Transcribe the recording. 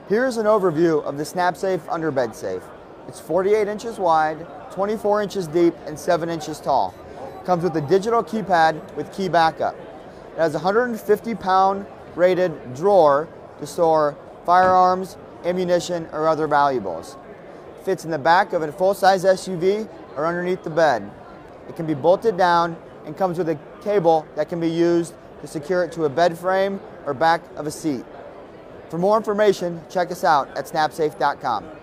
Here's an overview of the SnapSafe underbed safe. It's 48 inches wide, 24 inches deep, and 7 inches tall. Comes with a digital keypad with key backup. It has a 150-pound rated drawer to store firearms, ammunition, or other valuables. Fits in the back of a full-size SUV or underneath the bed. It can be bolted down and comes with a cable that can be used to secure it to a bed frame or back of a seat. For more information, check us out at snapsafe.com.